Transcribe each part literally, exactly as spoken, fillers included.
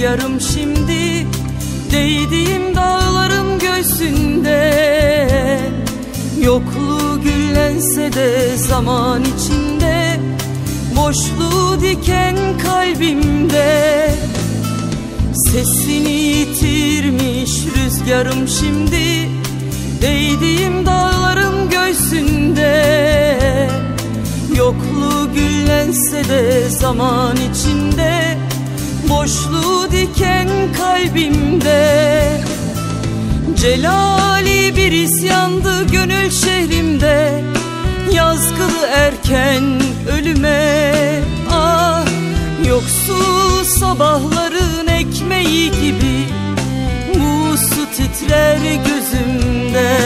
rüzgarım şimdi, değdiğim dağların göğsünde. Yokluğu güllense de zaman içinde, boşluğu diken kalbimde. Sesini yitirmiş rüzgarım şimdi, değdiğim dağların göğsünde. Yokluğu güllense de zaman içinde, boşluğu diken kalbimde. Celali bir isyandı gönül şehrimde, yazgılı erken ölüme. Ah, yoksul sabahların ekmeği gibi, bu su titrer gözümde.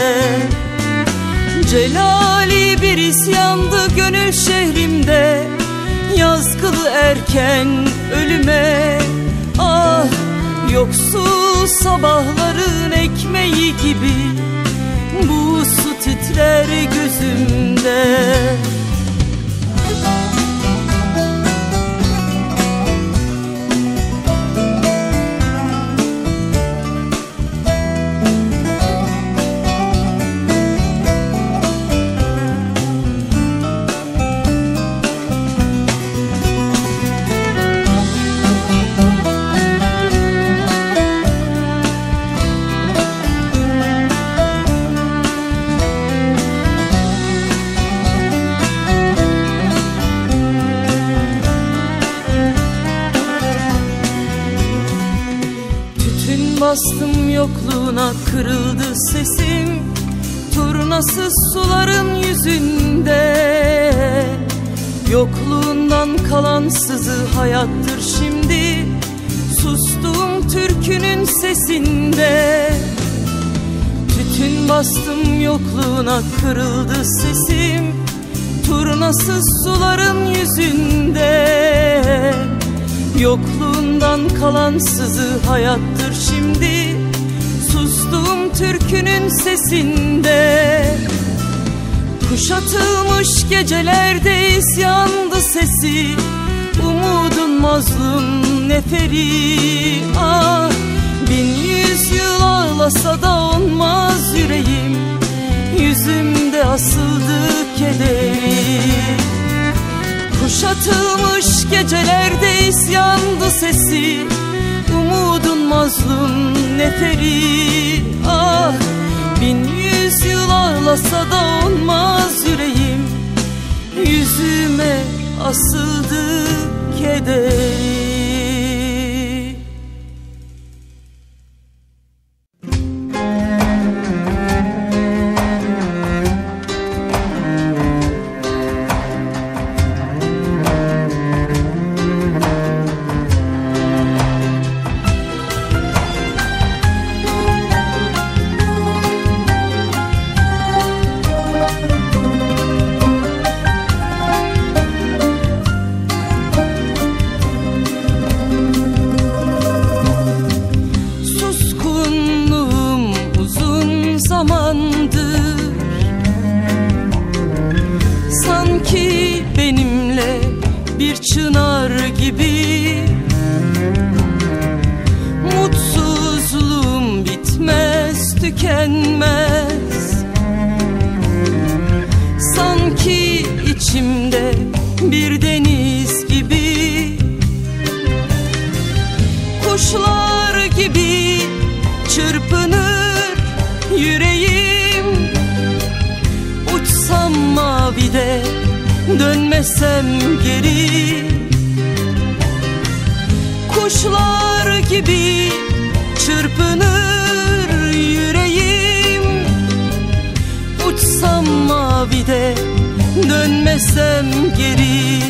Celali bir isyandı gönül şehrimde, yazgılı erken ölüme. Ah, yoksul sabahların ekmeği gibi, bu su titrer gözümde. Bastım yokluğuna, kırıldı sesim, turnasız suların yüzünde. Yokluğundan kalan sızı hayattır şimdi, sustum türkünün sesinde. Tütün bastım yokluğuna, kırıldı sesim, turnasız suların yüzünde. Yokluğundan kalan sızı hayattır şimdi, sustum türkünün sesinde. Kuşatılmış gecelerde isyandı sesi, umudun mazlum neferi. Ah, bin yüzyıl ağlasa da olmaz yüreğim, yüzümde asıldı kederi. Kuşatılmış gecelerde isyandı sesi, umudun mazlum neferi. Ah, bin yüzyıl ağlasa da olmaz yüreğim, yüzüme asıldı kederi. Sanki benimle bir çınar gibi, mutsuzluğum bitmez tükenmez. Sanki içimde bir deniz gibi, kuşlar gibi çırpınır yüreğim. Uçsam mavide, dönmesem geri, kuşlar gibi çırpınır yüreğim. Uçsam mavide, dönmesem geri.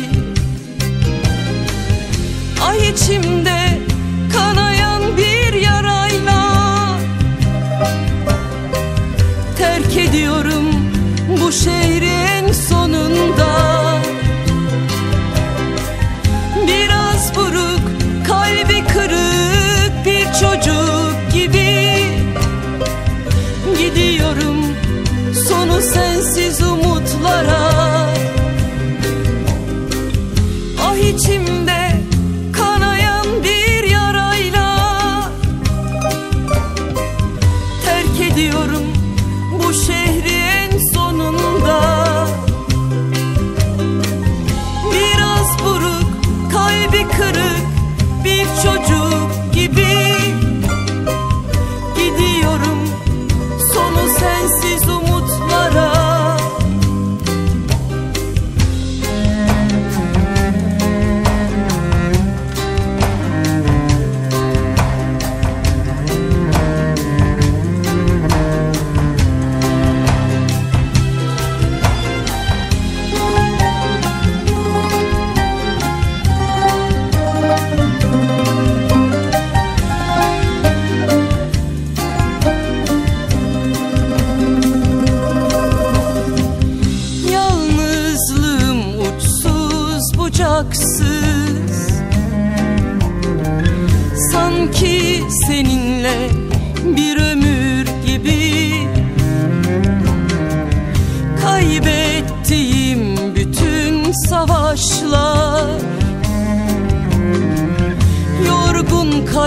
Ay içimde kanayan bir yarayla, terk ediyorum bu şehri en sonunda. Biraz buruk, kalbi kırık bir çocuk gibi gidiyorum sonu sensiz umutlara. Ah içimde kanayan bir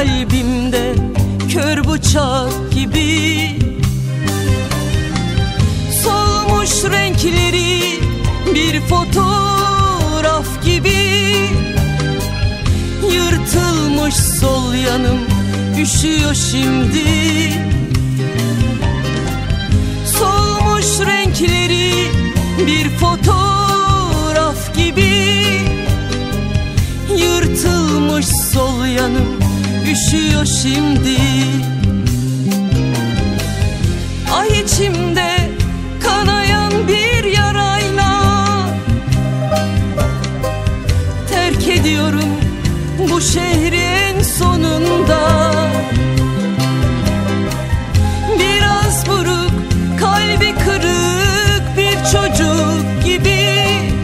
kalbimde kör bıçak gibi. Solmuş renkleri bir fotoğraf gibi. Yırtılmış sol yanım üşüyor şimdi. Solmuş renkleri bir fotoğraf gibi. Yırtılmış sol yanım üşüyor şimdi. Ay içimde kanayan bir yarayla terk ediyorum bu şehri en sonunda. Biraz buruk, kalbi kırık bir çocuk gibi.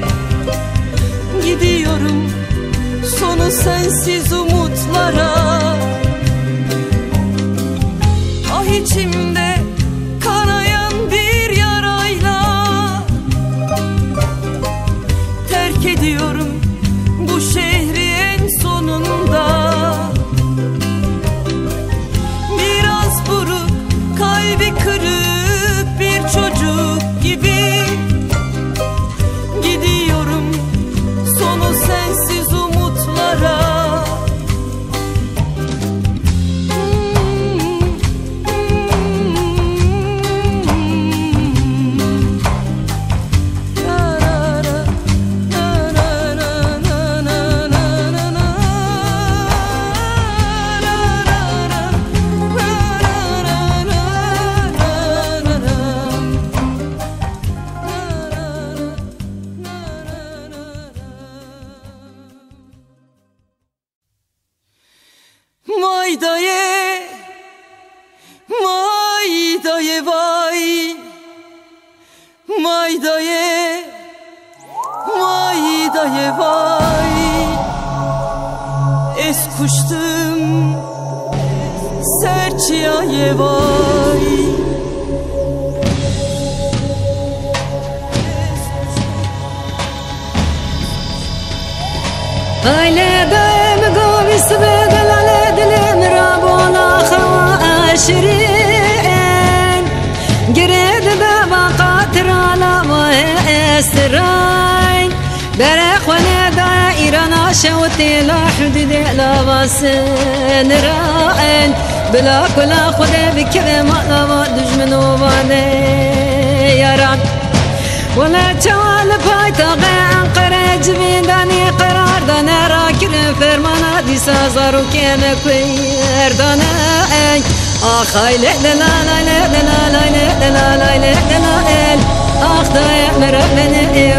Gidiyorum sonu sensiz umutlara. Ah içimde kanayan bir yarayla terk ediyorum bu şehri en sonunda. Biraz buruk, kalbi kırık bir çocuk gibi. Gidiyorum sonu sensiz umutlara. Vay daye, vay daye vay. Vay daye, vay daye vay. Es kuştum serçiye vay. Aile daim gavis bedelale dilim rabona khawa ashrin. Gired da baqatrala wa esrain. Berek wa nada irana shawti la hudud la wasin ra'in. Bla kula khuda bikre ma la dujman wa yaran. ولا توال بايت غان قرج بيداني قرار دانا راكن فرمانا دي سازار وكان كوير دانا اي اخ لا لا لا لا لا لا لا لا لا لا لا اخ ضايع مربن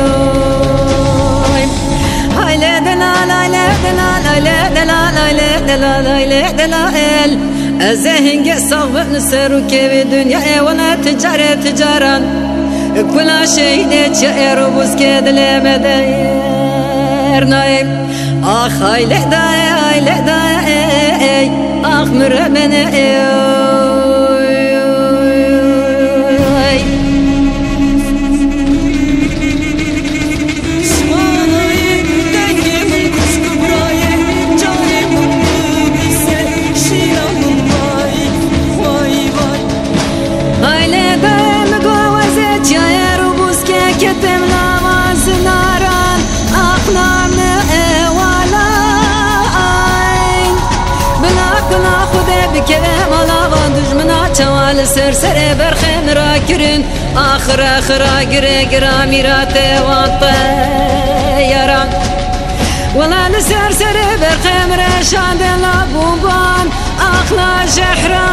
ايوي هاي لا لا لا لا لا لا لا لا لا لا لا لا لا الزهن قصغ نسر وكيف الدنيا ولا تجارة تجارة كل شيء نتشعر وبسكت لمدير نايم آخ هاي لحداي هاي لحداي آخ مرمن سر سر برخن راكرن آخر آخر آخر قرامي راتي والطيران ولا لسر سر برخن رشان دلا بوبان أخلا شحرا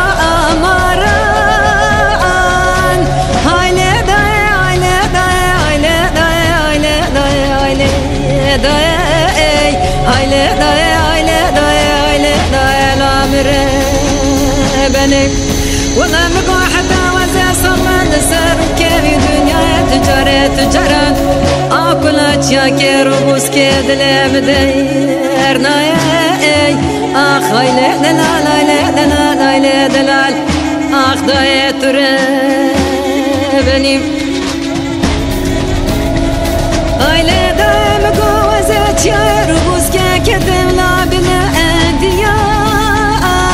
أماران هاي لداي هاي لداي هاي لداي هاي لداي هاي لداي هاي لداي هاي لداي هاي لداي الأمر بني والله مقوى حتى وزي صغر نسر كيفي دنيا تجارة تجارة أكل أشياء كيرو بوسكي دلم ديرنا يا أخ هاي لا لا لا لا لا لا لا لا أخ ضايع تربني هاي لا ضايع مقوى زي كيرو بوسكي كتم لا بلا أنديا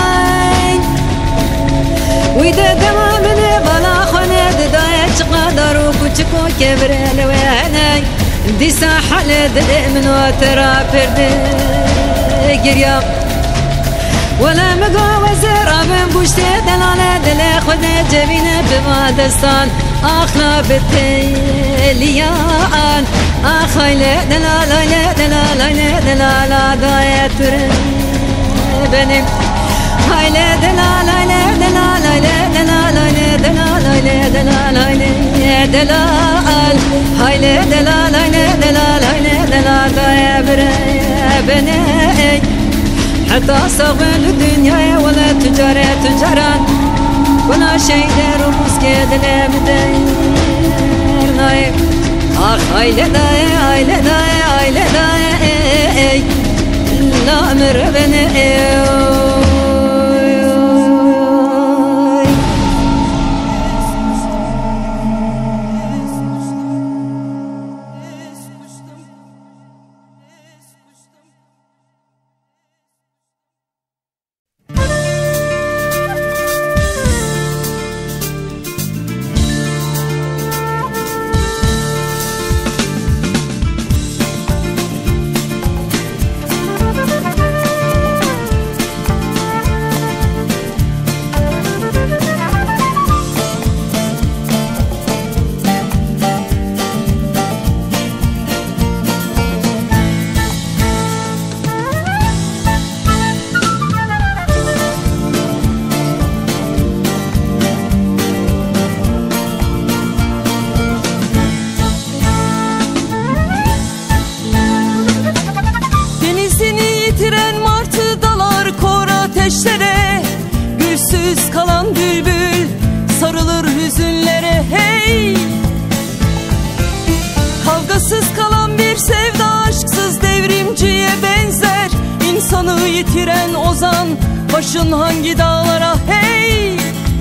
ويدا دمامني بلا خونه دايا چقدر و كوچكو كبرل واناي دي ساحل دل من وترا برد گريا ولا مقاوزر ابن بوشت دلاله دل خود جبينه بمادستان اخنا بتليان اخايله دلاله دلاله دلاله دايت benim hayle delalayle delalayle delalayle delalayle delalayle delal hayle delalayle delalayle delalayle bre beni hatta sağın dünyaya wala ticaret ticaran wala şeyler ruske dilemde nay ah hayle day hayle day hayle day la ömür beni gülsüz kalan bülbül sarılır hüzünlere hey. Kavgasız kalan bir sevda aşksız devrimciye benzer. İnsanı yitiren ozan başın hangi dağlara hey.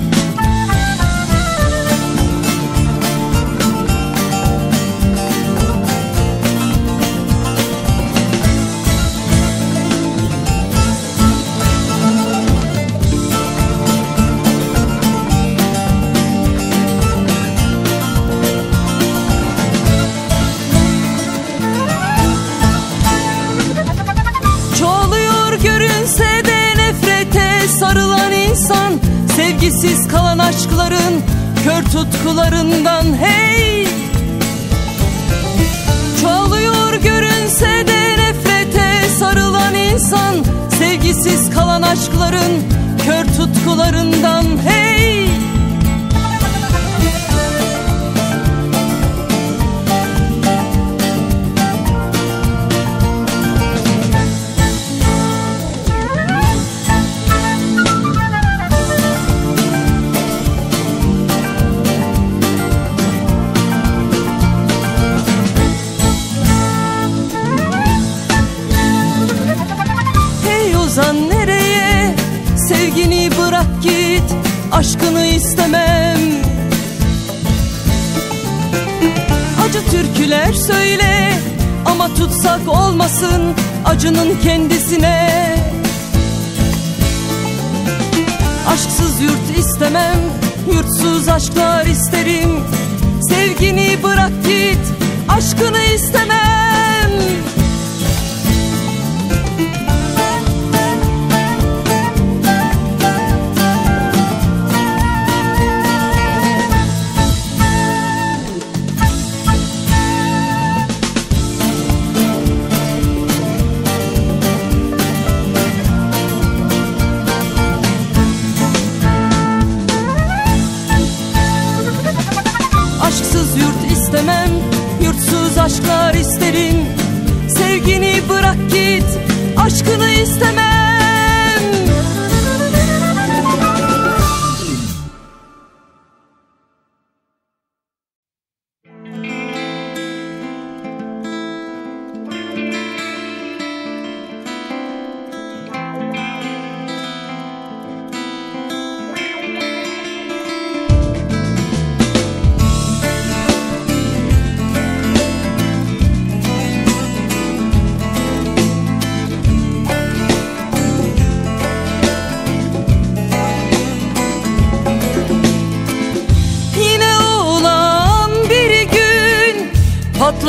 Sarılan insan, sevgisiz kalan aşkların kör tutkularından hey. Çoğalıyor görünse de nefrete sarılan insan, sevgisiz kalan aşkların kör tutkularından hey. Ozan nereye? Sevgini bırak git, aşkını istemem. Acı türküler söyle ama tutsak olmasın acının kendisine. Aşksız yurt istemem, yurtsuz aşklar isterim. Sevgini bırak git, aşkını istemem. Aşksız yurt istemem, yurtsuz aşklar isterim. Sevgini bırak git, aşkını istemem.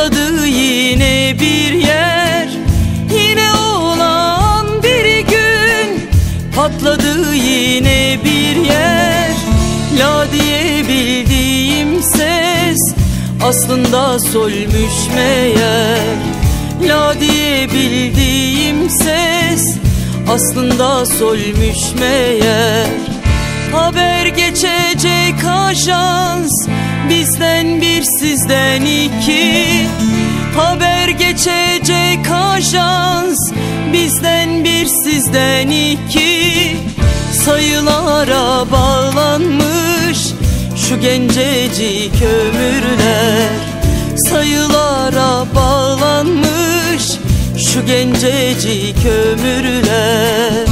Patladı yine bir yer, yine olan bir gün. Patladı yine bir yer, la diye bildiğim ses aslında solmuş meğer. La diye bildiğim ses aslında solmuş meğer. Haber geçecek ajans, bizden bir sizden iki. Haber geçecek ajans, bizden bir sizden iki. Sayılara bağlanmış şu gencecik ömürler. Sayılara bağlanmış şu gencecik ömürler.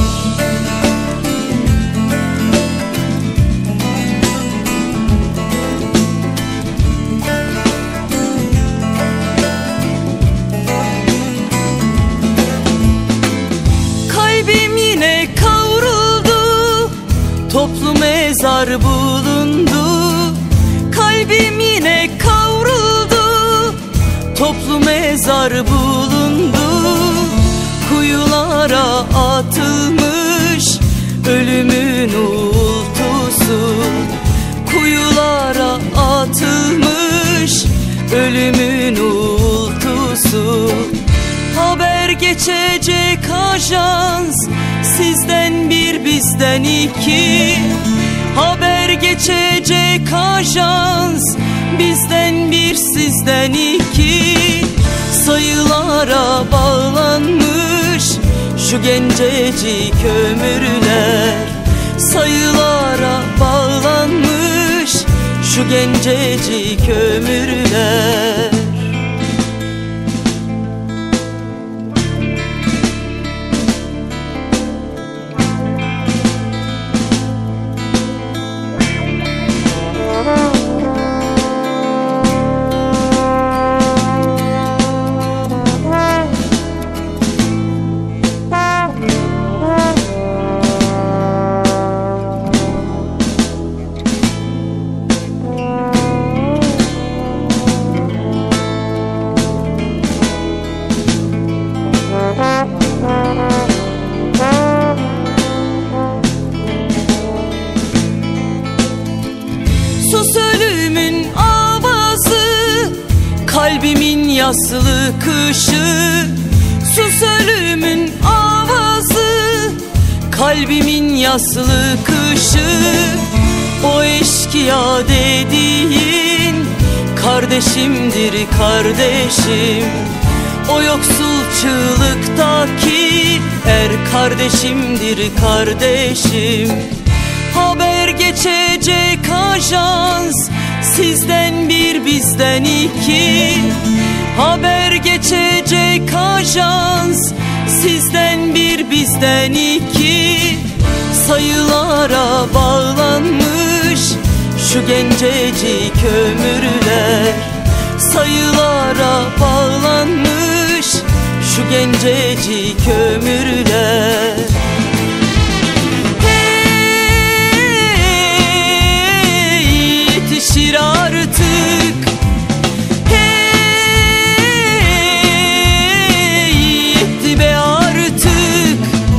Kalbim yine kavruldu, toplu mezar bulundu. Kalbim yine kavruldu, toplu mezar bulundu. Kuyulara atılmış ölümün uğultusu. Kuyulara atılmış ölümün uğultusu. Haber geçecek ajans, sizden bir bizden iki. Haber geçecek ajans, bizden bir sizden iki. Sayılara bağlanmış şu gencecik ömürler. Sayılara bağlanmış şu gencecik ömürler. Sus ölümün avazı, kalbimin yaslı kışı. Sus ölümün avazı, kalbimin yaslı kışı. O eşkıya dediğin kardeşimdir kardeşim. O yoksul çığlıktaki er kardeşimdir kardeşim. Haber geçecek ajans, sizden bir bizden iki. Haber geçecek ajans, sizden bir bizden iki. Sayılara bağlanmış şu gencecik ömürler. Sayılara bağlanmış şu gencecik ömürler. Yetişir artık, hey, yetti be artık.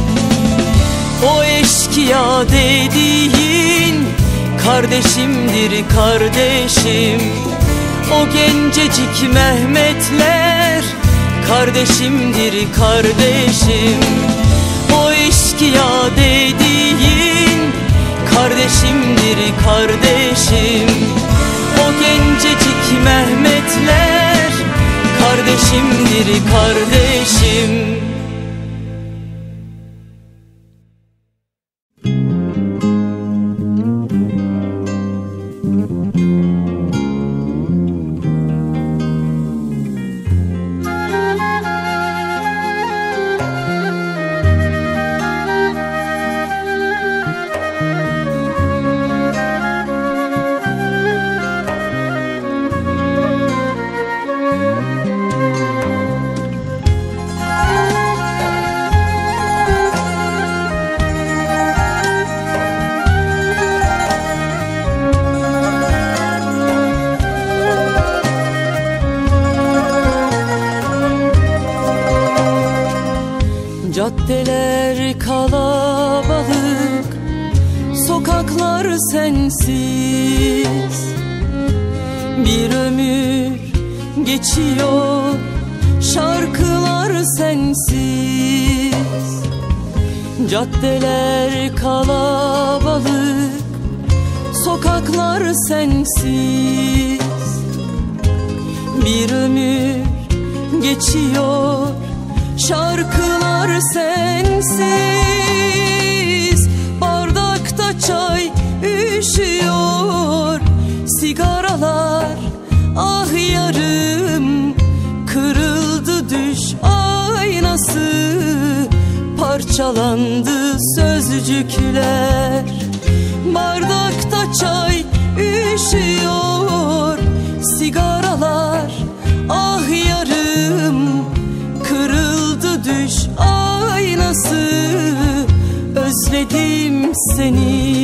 O eşkıya dediğin kardeşimdir kardeşim. O gencecik Mehmetler kardeşimdir kardeşim. O eşkıya dediğin kardeşimdir kardeşim. O gencecik Mehmetler kardeşimdir kardeşim. sensiz. Bir ömür geçiyor, şarkılar sensiz. Caddeler kalabalık, sokaklar sensiz. Bir ömür geçiyor, şarkılar sensiz. Bardakta çay üşüyor, sigaralar ah yarım. Kırıldı düş aynası, parçalandı sözcükler. Bardakta çay üşüyor, sigaralar ah yarım. Kırıldı düş aynası, özledim seni.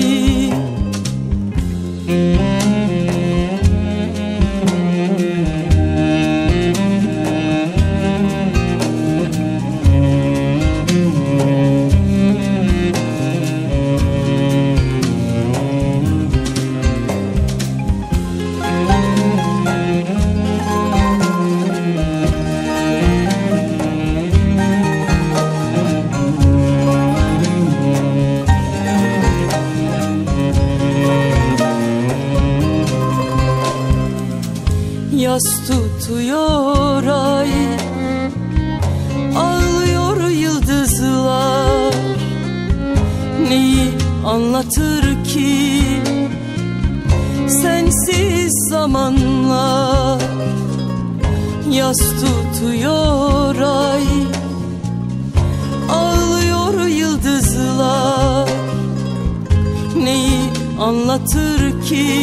Yas tutuyor ay, ağlıyor yıldızlar. Neyi anlatır ki sensiz zamanlar? Yas tutuyor ay, ağlıyor yıldızlar. Neyi anlatır ki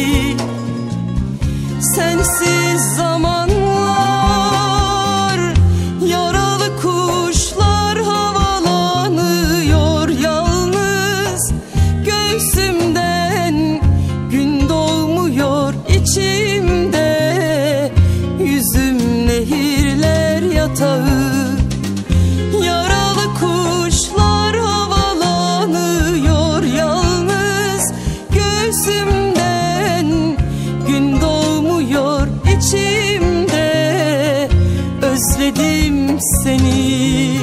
sensiz zamanlar? Yaralı kuşlar havalanıyor yalnız göğsümden. Gün doğmuyor içimde, yüzüm nehirler yatağı. Yaralı kuşlar havalanıyor yalnız göğsümden. Gün doğmuyor içimde, özledim seni.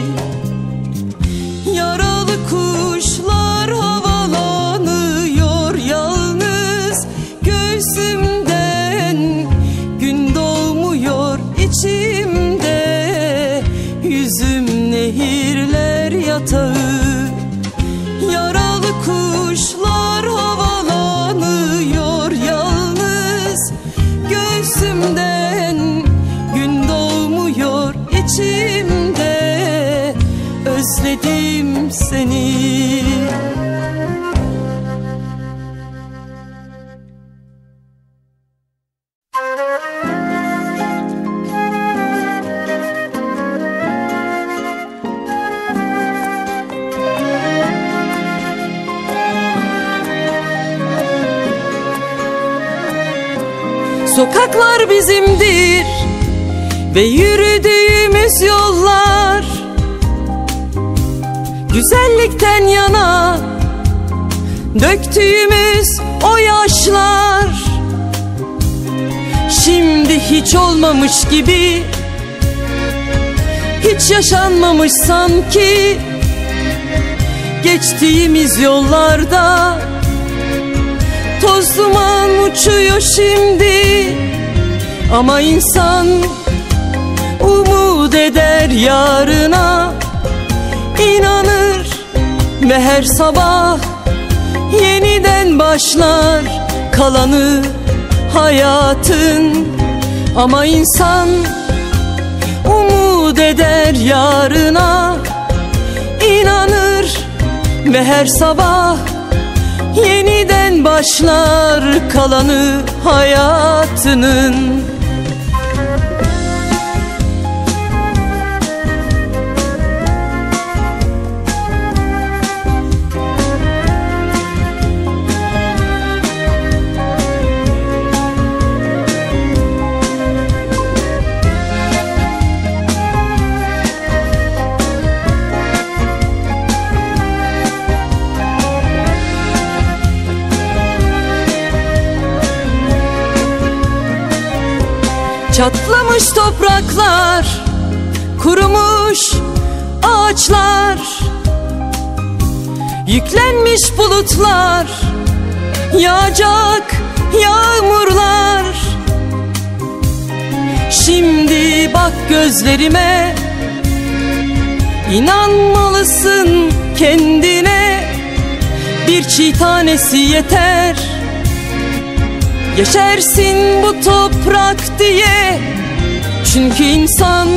Yaralı kuşlar havalanıyor yalnız göğsümden. Gün doğmuyor içimde, yüzüm nehirler yatağı. Yaralı kuşlar havalanıyor yalnız göğsümden. Gün doğmuyor içimde, özledim seni. Sokaklar bizimdir ve yürüdüğümüz yollar güzellikten yana döktüğümüz o yaşlar. Şimdi hiç olmamış gibi, hiç yaşanmamış sanki. Geçtiğimiz yollarda toz duman uçuyor şimdi. Ama insan umut eder yarına, inanır ve her sabah yeniden başlar kalanı hayatın. Ama insan umut eder yarına, inanır ve her sabah yeniden başlar kalanı hayatının. Çatlamış topraklar, kurumuş ağaçlar, yüklenmiş bulutlar, yağacak yağmurlar. Şimdi bak gözlerime, İnanmalısın kendine. Bir çiğ tanesi yeter, yeşersin bu toprak diye. Çünkü insan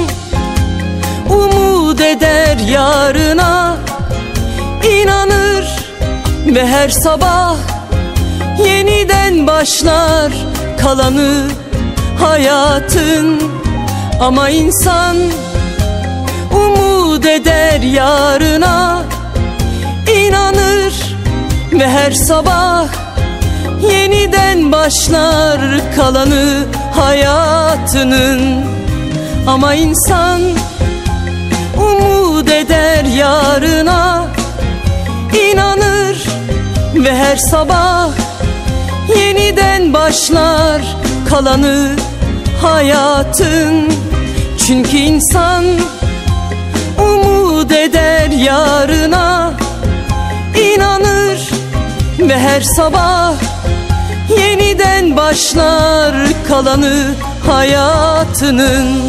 umut eder yarına, inanır ve her sabah yeniden başlar kalanı hayatın. Ama insan umut eder yarına, inanır ve her sabah yeniden başlar kalanı hayatının. Ama insan umut eder yarına, inanır ve her sabah yeniden başlar kalanı hayatın. Çünkü insan umut eder yarına, inanır ve her sabah yeniden başlar kalanı hayatının.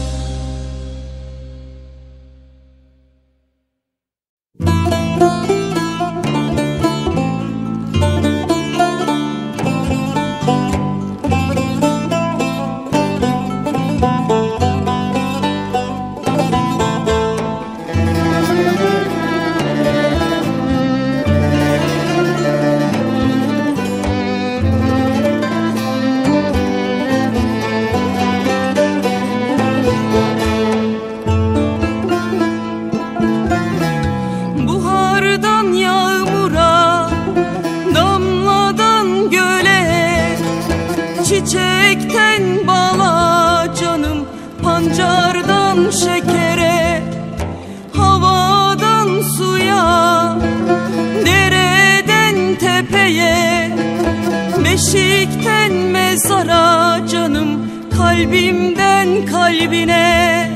Çiçekten bala canım, pancardan şekere, havadan suya, dereden tepeye, beşikten mezara canım, kalbimden kalbine.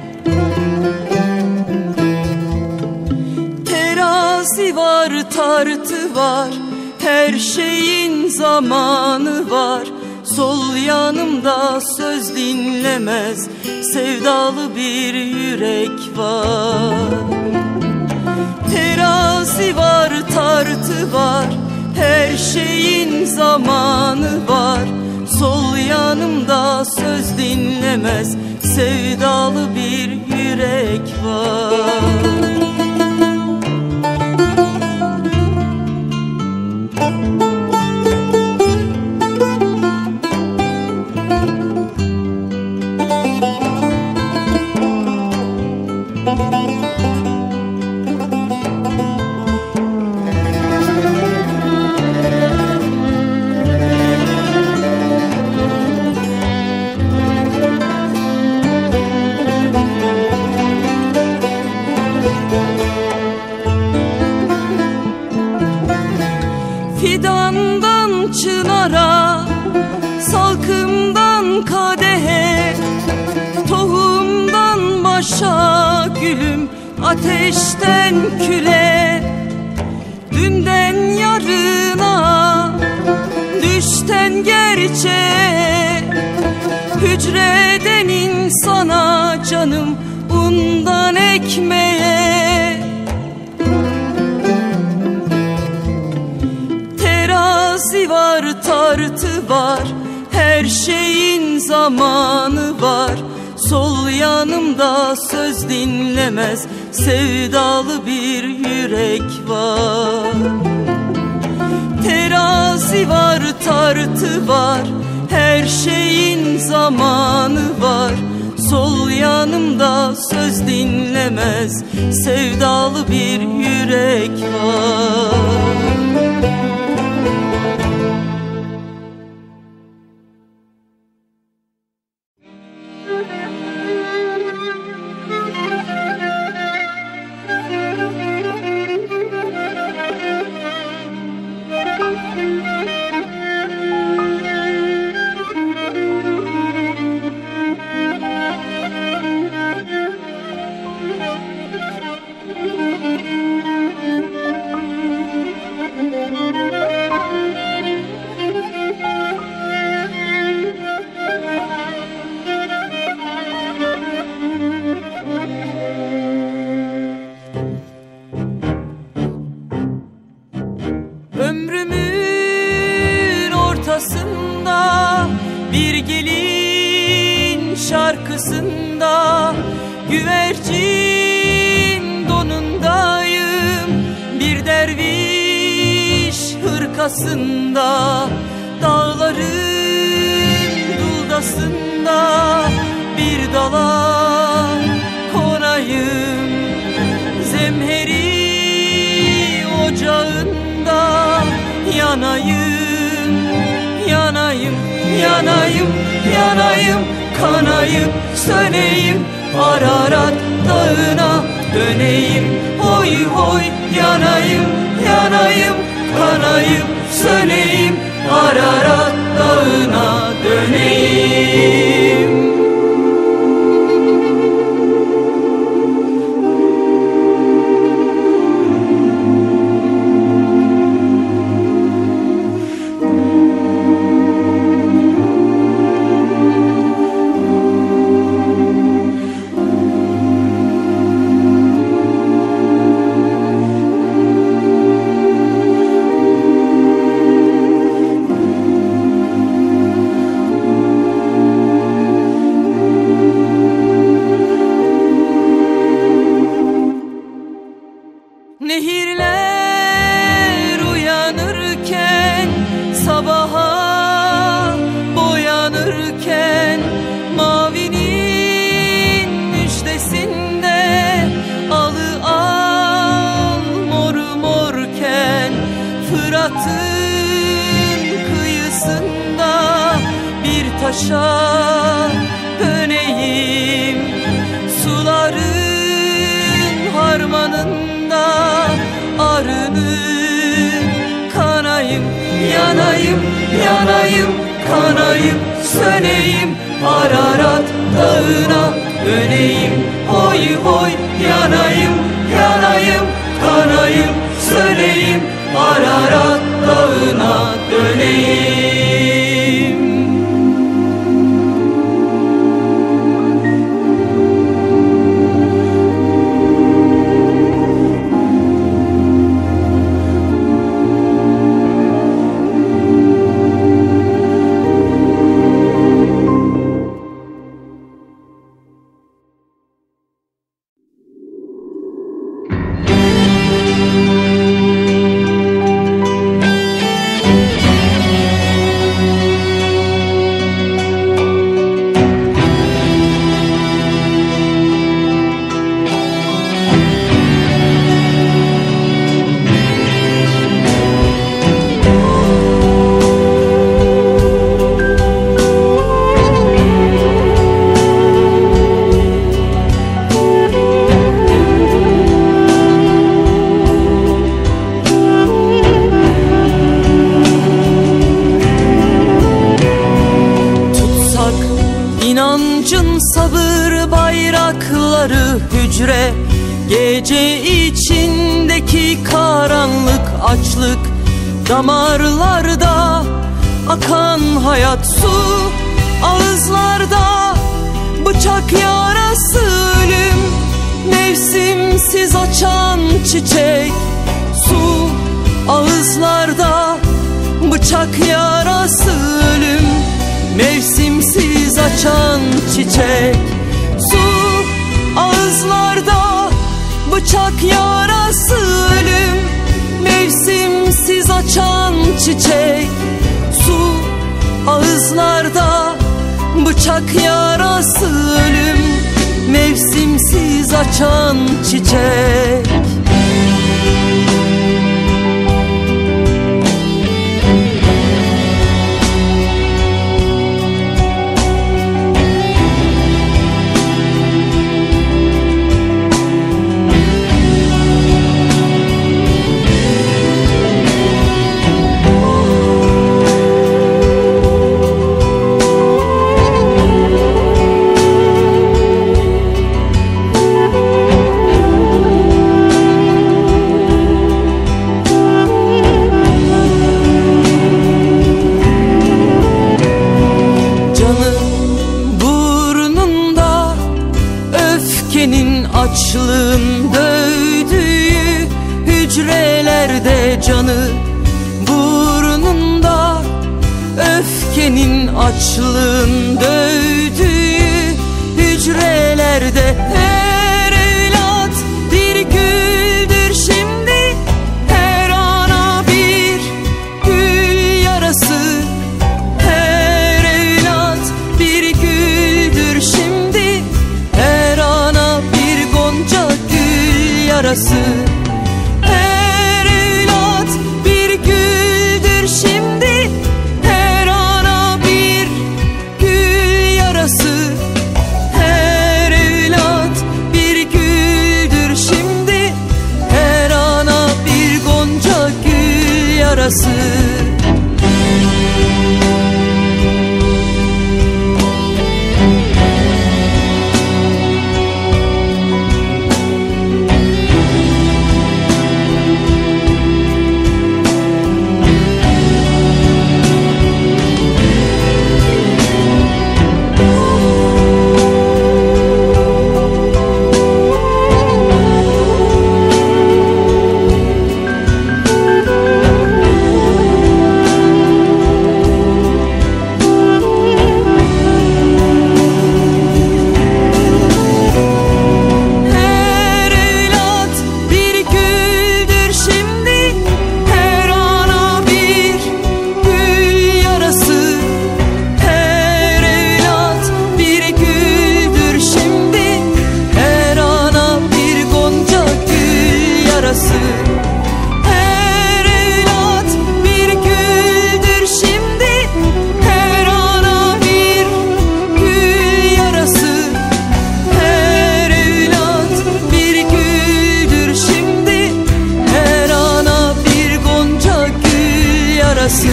Terazi var, tartı var, her şeyin zamanı var. Sol yanımda söz dinlemez sevdalı bir yürek var. Terazi var, tartı var, her şeyin zamanı var. Sol yanımda söz dinlemez sevdalı bir yürek var. Fidandan çınara, salkımdan kadehe, tohumdan başa gülüm, ateşten küle. Dünden yarına, düşten gerçeğe, hücreden insana canım, undan ekmeğe. Terazi var, tartı var, her şeyin zamanı var. Sol yanımda söz dinlemez sevdalı bir yürek var. Terazi var, tartı var, her şeyin zamanı var. Sol yanımda söz dinlemez sevdalı bir yürek var. yolunda, bir gelin şarkısında, güvercin donundayım, bir derviş hırkasında, dağların duldasında bir dala konayım, zemheri ocağında yanayım, yanayım, yanayım, yanayım, kanayım, söneyim, Ararat dağına döneyim, hoy hoy, yanayım, yanayım, kanayım, söneyim, Ararat dağına döneyim. Nehirler uyanırken, sabaha boyanırken, mavinin müjdesinde, alı al mor morken, Fırat'ın kıyısında bir taşa döneyim, suların harmanında arınıp kanayım, yanayım, yanayım, kanayım, söneyim, Ararat dağına döneyim, hoy hoy, yanayım, yanayım, kanayım, söneyim, Ararat dağına döneyim. İnancın sabır bayrakları hücre, gece içindeki karanlık açlık, damarlarda akan hayat su, ağızlarda bıçak yarası ölüm, mevsimsiz açan çiçek su, ağızlarda bıçak yarası ölüm, mevsimsiz açan çiçek su, ağızlarda bıçak yarası ölüm, mevsimsiz açan çiçek su, ağızlarda bıçak yarası ölüm, mevsimsiz açan çiçek. açlığın dövdüğü hücrelerde her evlat bir güldür şimdi. Her ana bir gül yarası, her evlat bir güldür şimdi. Her ana bir gonca gül yarası. Her evlat bir güldür şimdi. Her ana bir gül yarası. Her evlat bir güldür şimdi. Her ana bir gonca gül yarası. Her evlat bir güldür şimdi. Her ana bir gül yarası. Her evlat bir güldür şimdi. Her ana bir gonca gül yarası.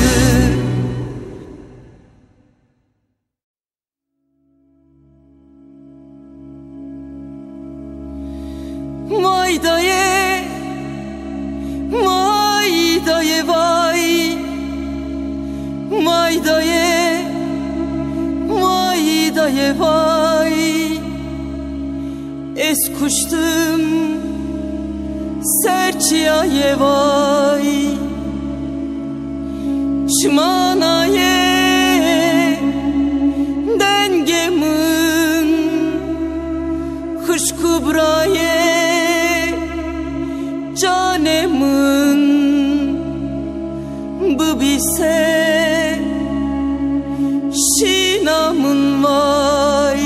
Vay dayı, vay dayı vay. Vay dayı, vay dayı vay. Es kuştum serçiye vay. Şmanaye dengemin kış kubraye canemin bu bise şinamın vay.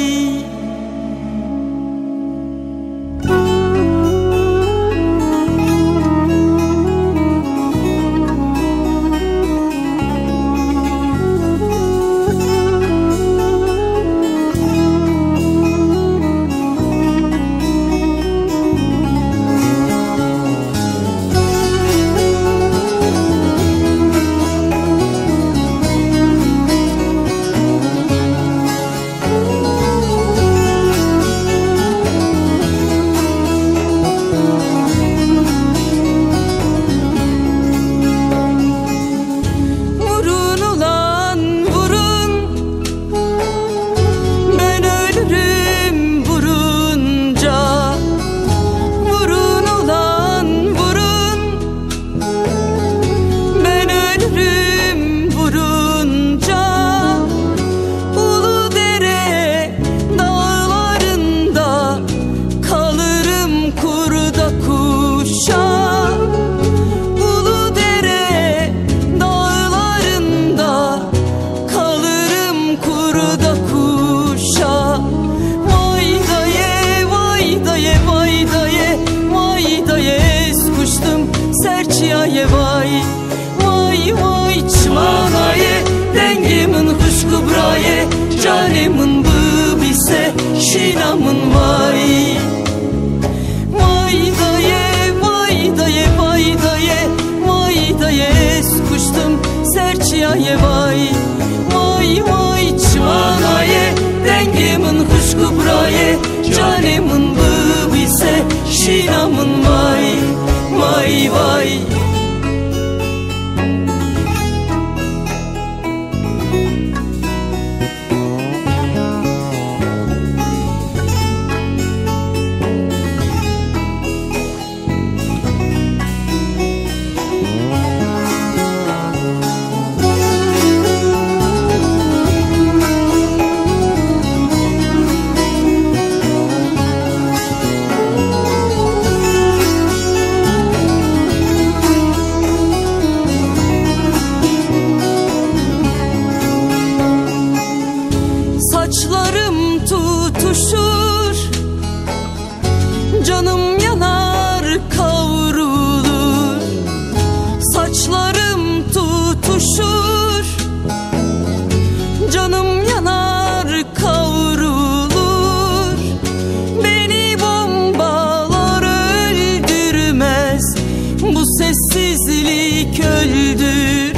Serçiye vay, vay vay çmanaye dengimin kuş kubraye canemin bu bise şinamın vay. Vay dayı, vay dayı, vay dayı, vay dayı es kuştum serçiye vay. Vay vay çmanaye dengimin kuş kubraye canemin bu bise şinamın vay. Vay vay. tutuşur, canım yanar kavrulur. Saçlarım tutuşur, canım yanar kavrulur. Beni bombalar öldürmez, bu sessizlik öldürür.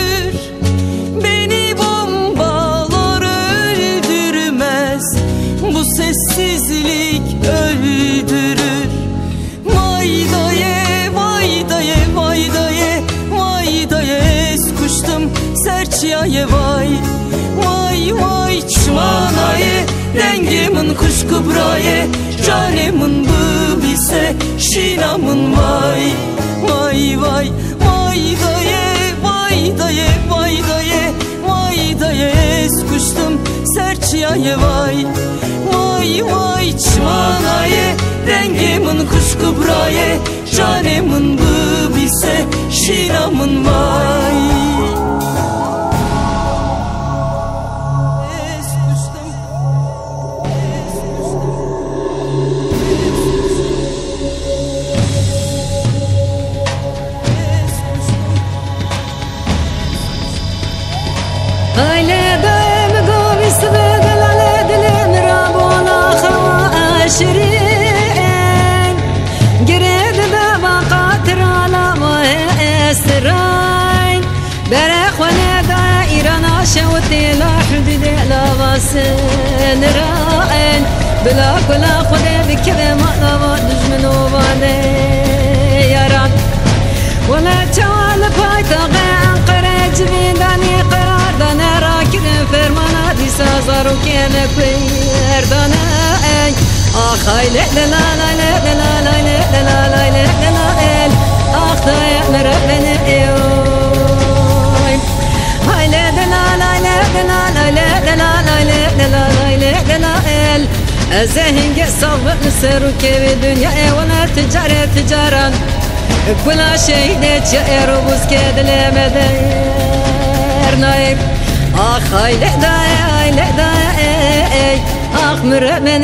Beni bombalar öldürmez, bu sessizlik öldürür. Vay daye, vay daye, vay daye, vay daye, eskuştum serçiyaye vay. Vay vay çmanaye, dengimin kuş kubraye, canemin bu bilse şinamın vay. Vay vay, vay daye, vay daye, vay daye, vay daye, eskuştum serçiyaye vay. Vay vay çmanaye, dengimin kuş kubraye, canemin bu bilse şinamın vay. Aile daim gavis ve delale dilim rabona khwa ashrin gired da baqatrala wa esrain barakh wa da irana shawti la hudud la wasin ra'in bla kula khuda bikra ma wa dujman wa ya rab wala ta'al bayta qara jbindani qara dana rakin fermana disa zaru kene kwerdana ay ah hayla la la la la la la la la la la la el ah ya rabbana ay hayla la la la la la la la la la la la el azhin qasab nsaru kevi dunya wala tijara tijaran كل شيء نتشعر وبسكت لمدير نايم آخ هاي لحداي هاي لحداي آخ مرمن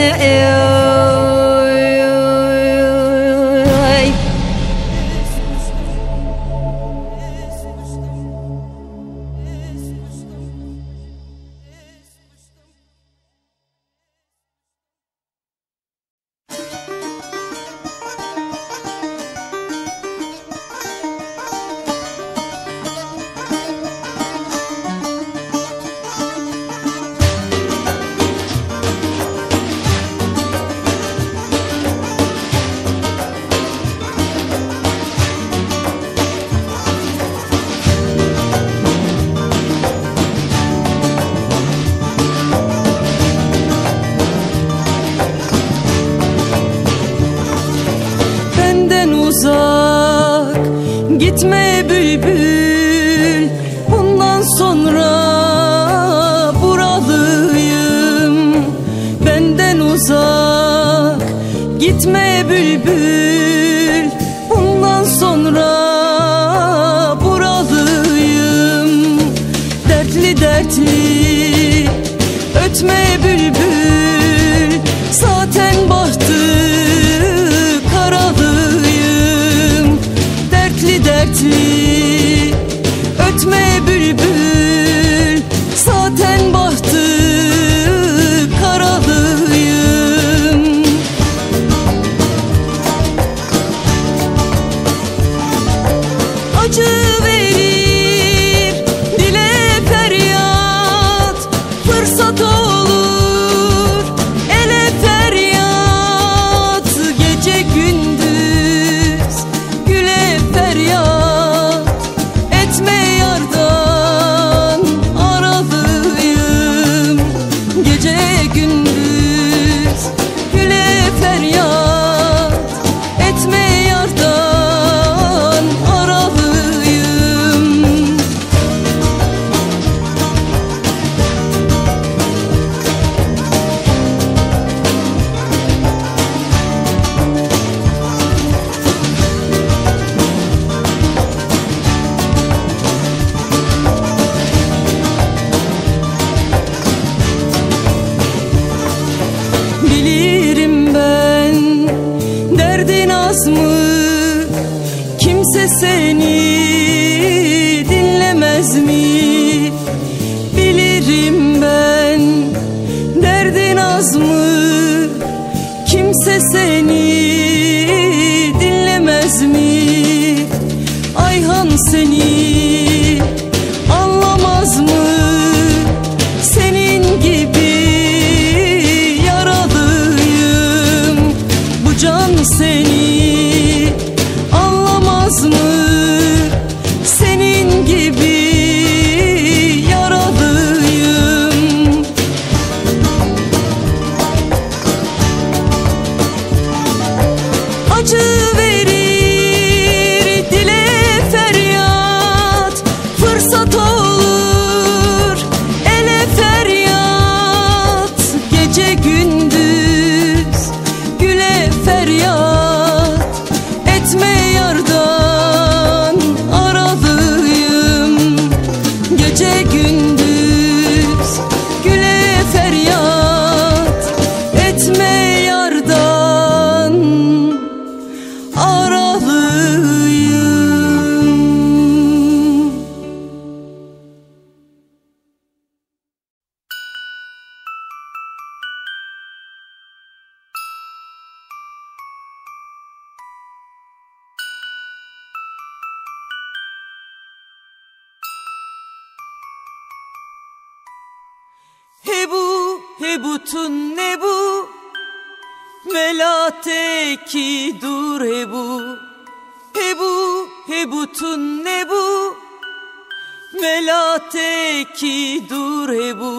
uzak gitme bülbül, bundan sonra buralıyım. Benden uzak gitme bülbül, bundan sonra buralıyım. Dertli dertli ötme bülbül, zaten bahtı karalıyım. Dertli dertli ötme bülbül, zaten bahtı karalıyım. Acı verir dile feryat, fırsat olur ele feryat. Gece gündüz güle feryat, az mı? Kimse seni dinlemez mi? Bilirim ben, derdin az mı? Kimse seni dinlemez mi? Ayhan seni anlamaz mı? Senin gibi yaralıyım. Bu can seni anlamaz mı? Senin gibi yaralıyım. Acı verir dile feryat, fırsat olur ele feryat. Gece gündüz güle feryat, etme yardan aralıyım. Gece gündüz güle feryat, etme yardan aralıyım. Hebu hebutun ne bu? Melateki dur hebu. Hebu hebutun ne bu? Melateki dur hebu.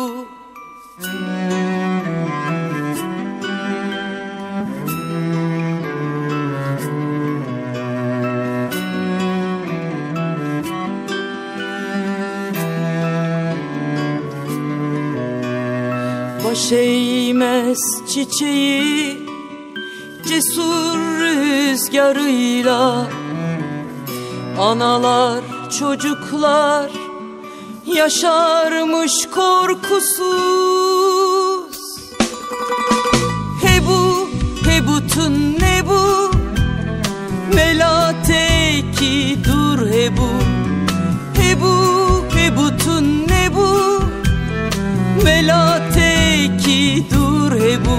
Baş eğmez çiçeği cesur rüzgarıyla, analar çocuklar yaşarmış korkusuz. Hebu hebutun ne bu? Melateki dur hebu. Hebu hebutun ne bu? Melateki dur hebu.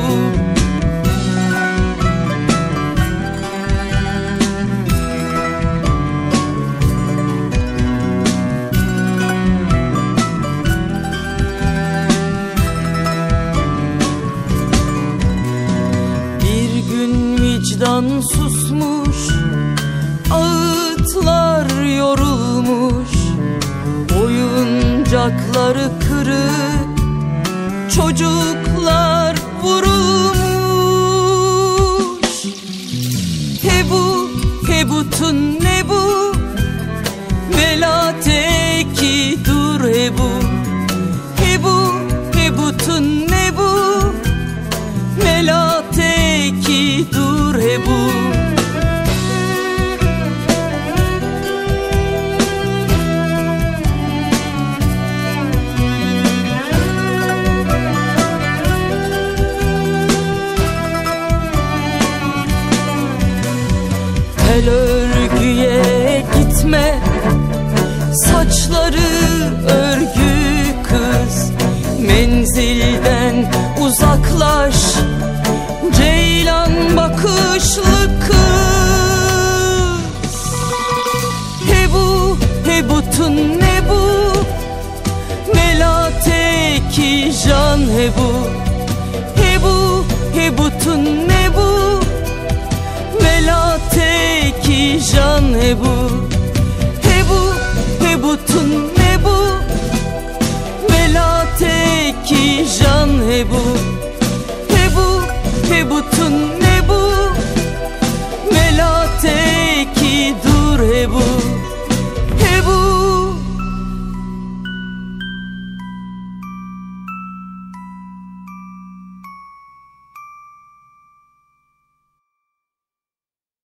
Bir gün vicdan susmuş, ağıtlar yorulmuş, oyuncakları kırık, çocuklar vurulmuş. Hebu hebutun ne bu? Melateki dur hebu. Hebu hebutun ne bu? Melateki dur hebu. El örgüye gitme, saçları örgü kız. Menzilden uzaklaş, ceylan bakışlı kız. Hebu hebutun ne bu? Melateki can hebu. Hebu hebutun ne bu? Melateki can hebu. Hebu hebutun